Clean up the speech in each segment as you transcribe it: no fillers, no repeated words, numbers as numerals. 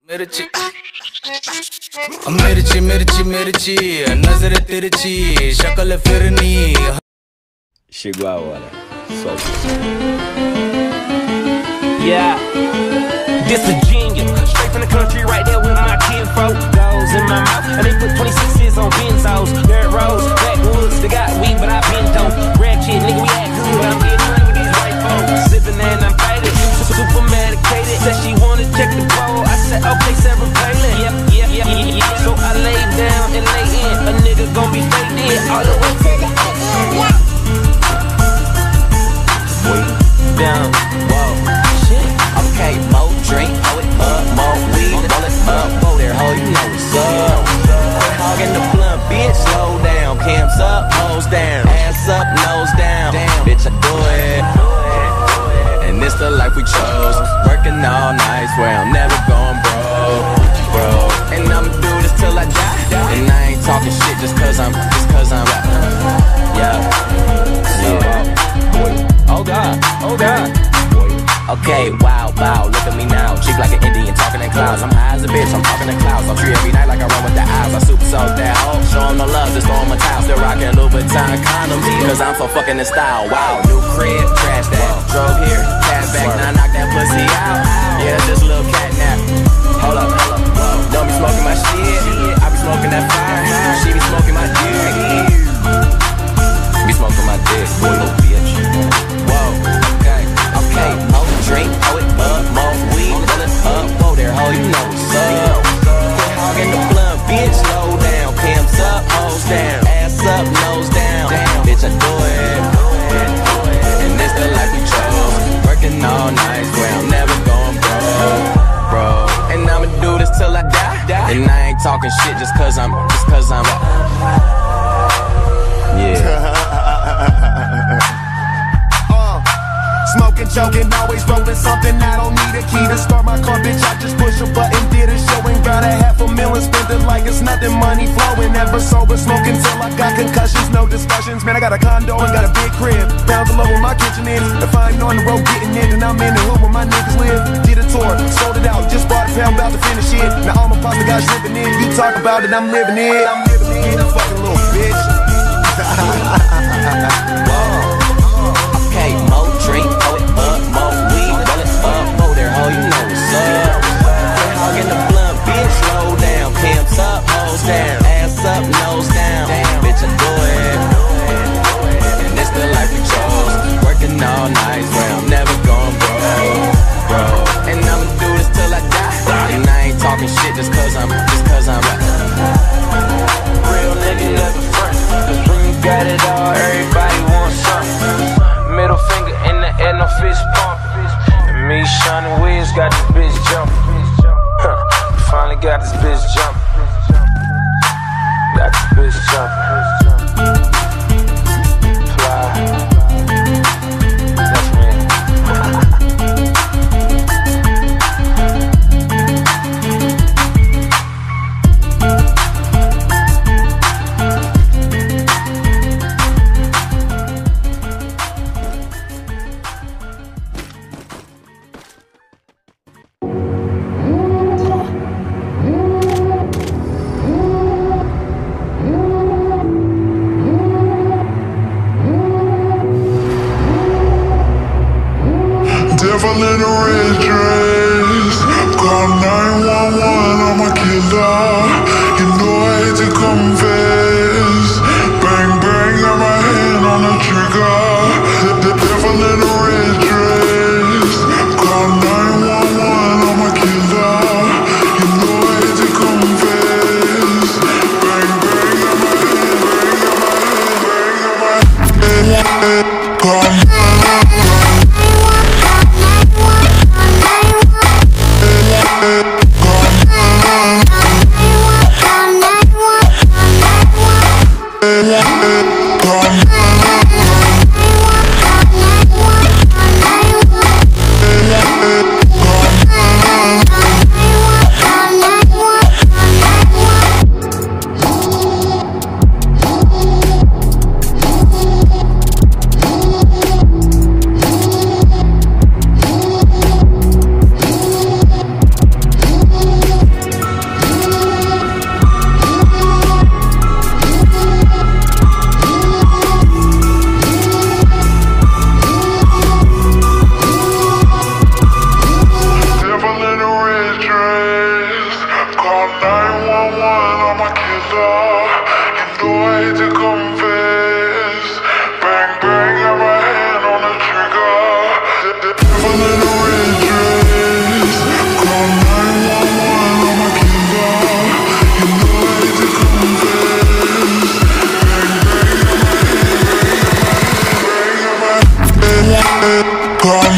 मिर्ची मिर्ची मिर्ची मिर्ची नजर तिरछी शक्ल phirni Chegou a hora. Solta. Yeah, this a genius. Straight from the country, right there with my kinfolk. Goes in my mouth, and they put 26s on benzos. Dirt roads, backwoods, they got weed, but I been dope. Red kid, nigga, we act good. I'm getting money with these white folks. Sipping and I'm faded, super medicated. Said she wanna check the bowl. I said, okay, Sarah Palin. Yep. So I lay down and lay in. A nigga gon' be faded all the way to the end. Down, whoa, shit. Okay, more drink, hold it up, more weed, roll it up, go there, ho, you know what's up. Quit hogging the blunt, bitch, slow down. Cams up, hoes down, ass up, nose down. Damn, bitch, I do it. And it's the life we chose. Working all night, swear I'm never going broke. And I'ma do this till I die. And I ain't talking shit just cause I'm yeah. Oh God, oh God. Okay, wow, look at me now. Cheek like an Indian, talking in clouds. I'm high as a bitch, I'm talking in clouds. I'll treat every night like I run with the eyes. I super soak that hoe. Show 'em no love, just throw 'em a towel. Still rockin' Louboutin condoms, cause I'm so fucking in style. Wow, new crib, trash that. Drove here, cash back, now knock that pussy out. Yeah, that's just a little cat nap. Hold up, don't be smoking my shit. I be smoking that fire. She be smoking my dick. Be smoking my dick, boy, little bitch. Whoa, okay, more drink, hold it up, more weed, roll it up, whoa there, ho, you know what's up. Quit hogging the blunt, bitch, slow down. Cams up, hoes down, ass up, nose down. Damn, bitch, I do it. And this the life we chose. Working all night, swear I'm never going broke. And I'ma do this till I die. And I ain't talking shit just cause I'm yeah. Smoking, joking, always rolling something. I don't need a key to start my car, bitch. I just push a button, did a show and got $500,000. Spent it like it's nothing, money flowing. Never sober, smoking till I got concussions. No discussions, man. I got a condo and got a big crib. Pounds below where my kitchen is. If I ain't on the road getting in, then I'm in the hood where my niggas live. Did a tour, sold it out, just bought a pound, about to finish it. Now all my pasta guys living in. You talk about it, I'm living it. You fucking little bitch. Okay, more drink, hold it up, more weed, roll it up, whoa there, ho, you know what's up. Quit hogging the blunt, bitch, slow down. Cams up, hoes down, ass up, nose down. Damn, bitch, I do it. And it's the life we chose. Working all night, swear I'm never going broke. And I'ma do this till I die. And I ain't talking shit just cause I'm Real nigga never front. Cause when you got it all, everybody wants something. Middle finger in the air, no fist pump. And me, Sean and Wiz got this bitch jumping. Finally got this bitch jumping. Got this bitch jumping. Fly. That's me. Devil in a red dress, call 911, I'm a killer. You know I hate to confess. Bang bang, got my hand on the trigger. The devil in a red dress, call 911, I'm a killer. You know I hate to confess. Bang bang, got my hand, call 911. killer. You know I hate to confess. Bang bang, got my hand on the trigger. The devil in a red dress. Call 911, I'm a killer. You know I hate to confess. Bang bang, got my hand. Call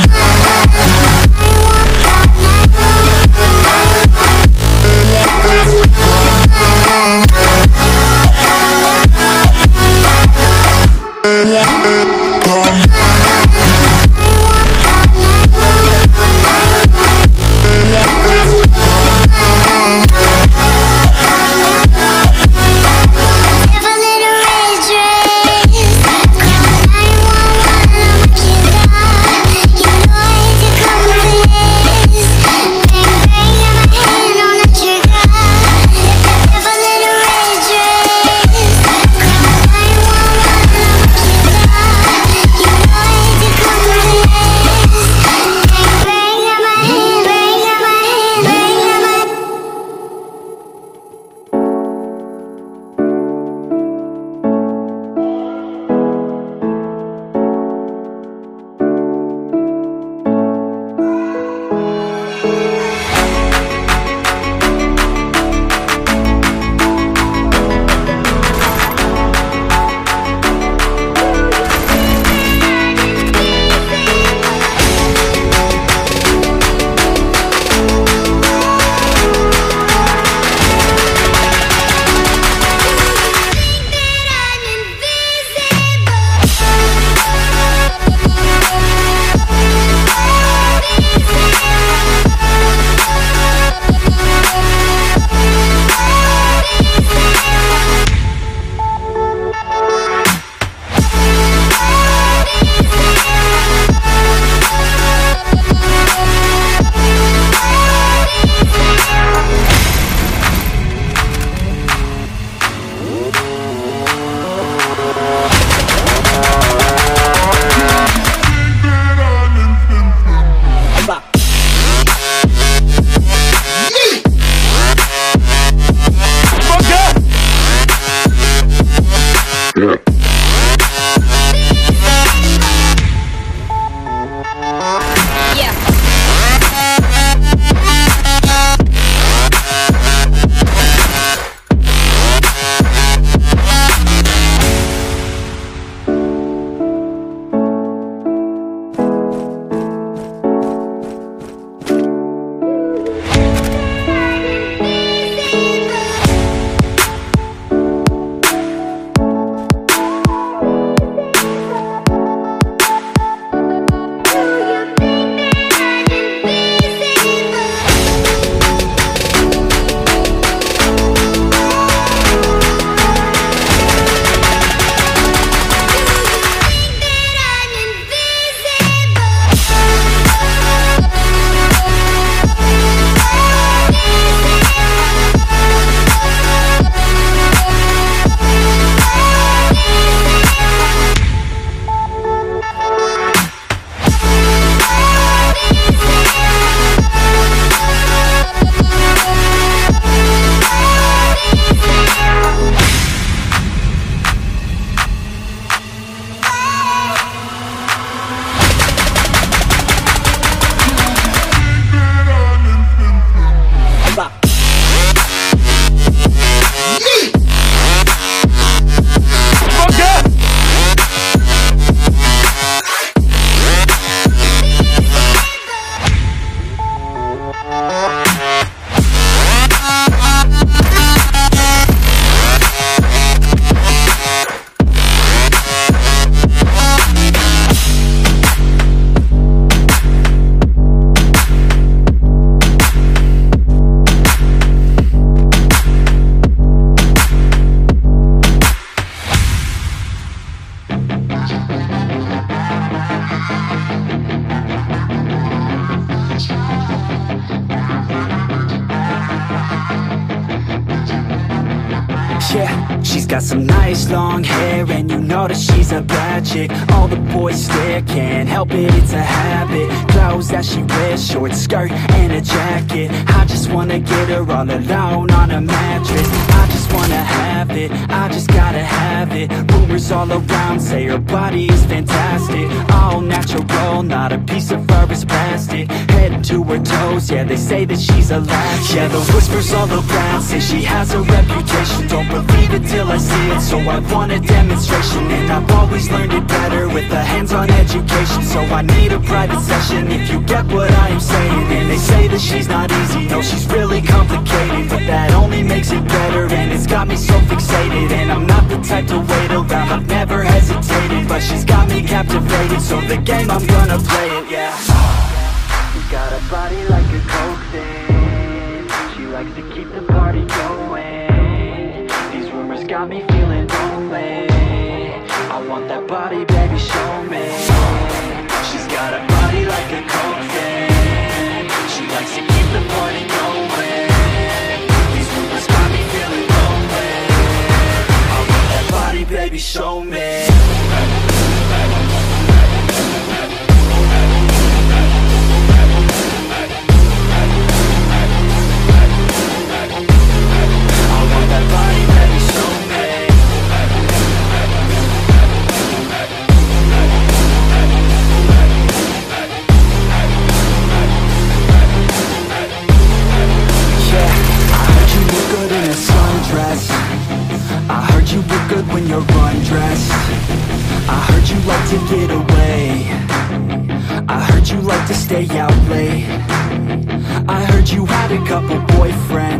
Yeah, she's got some nice long hair, and you know that she's a bad chick. All the boys stare, can't help it, it's a habit. Clothes that she wears, short skirt and a jacket. I just wanna get her all alone on a mattress. I just wanna have it, I just gotta have it. Rumors all around say her body is fantastic, all natural, not a piece of fur is plastic. Head to her toes, yeah, they say that she's a latch. Yeah, the whispers all around say she has a reputation. Don't believe it till I see it, so I want a demonstration. And I've always learned it better with a hands-on education. So I need a private session, if you get what I am saying. And they say that she's not easy, no, she's really complicated, but that only makes it better, and it's got me so fixated. And I'm not the type to wait around, I've never hesitated, but she's got me captivated, so the game, I'm gonna play it, yeah. She got a body like a coke thing, she likes to keep the party going. These rumors got me feeling lonely, I want that body, baby, show me. She's got a body like a coke thing, she likes to keep the party going. These rumors got me feeling lonely, I want that body, baby, show me. I heard you look good when you're undressed, I heard you like to get away, I heard you like to stay out late, I heard you had a couple boyfriends,